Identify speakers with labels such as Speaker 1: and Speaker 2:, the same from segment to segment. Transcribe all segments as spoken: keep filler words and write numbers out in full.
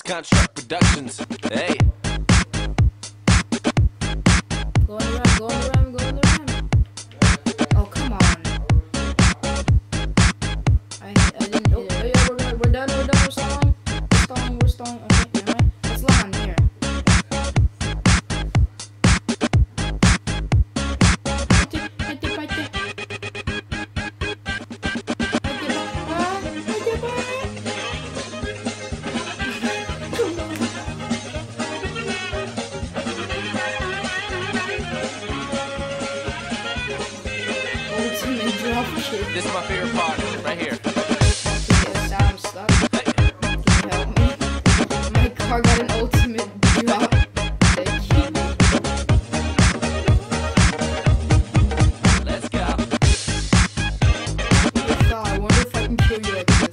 Speaker 1: Construct Productions. Hey.
Speaker 2: Go on the rim, go on the rim, go on the rim. Oh, come on. I, I didn't hit it. Oh, yeah, we're, we're, we're done, we're done, we're stalling. We're stalling, we're stalling. Okay, never mind. Let's land here. Right there, right there, right there.
Speaker 1: This is my favorite part, right here.
Speaker 2: Yes, I'm stuck. Can you help me? My car got an ultimate drop.
Speaker 1: Let's go.
Speaker 2: I wonder if I can kill you like this.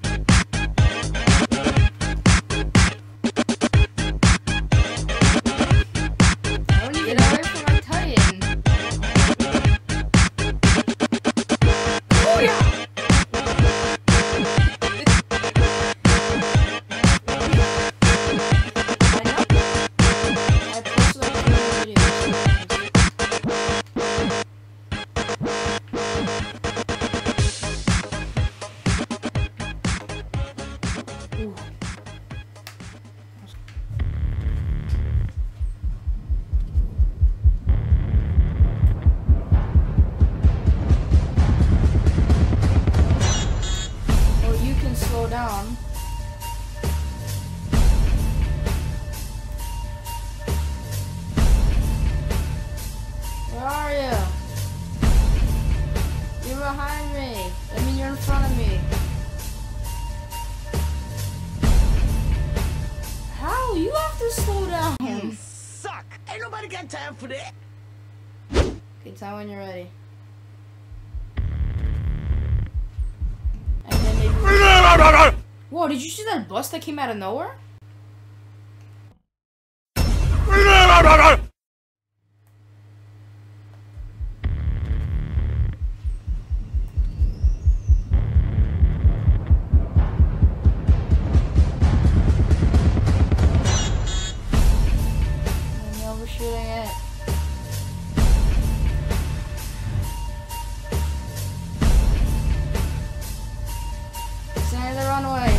Speaker 2: I don't even know if my Titan. Slow down. Where are you? You're behind me. I mean, you're in front of me. How? You have to slow down.
Speaker 3: You suck. Ain't nobody got time for that.
Speaker 2: Okay, tell when you're ready. And then maybe. Whoa, did you see that bus that came out of nowhere? I'm overshooting it. Stay in the runway.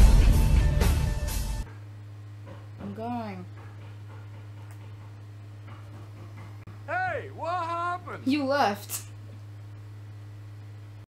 Speaker 2: I'm going.
Speaker 4: Hey, what happened?
Speaker 2: You left.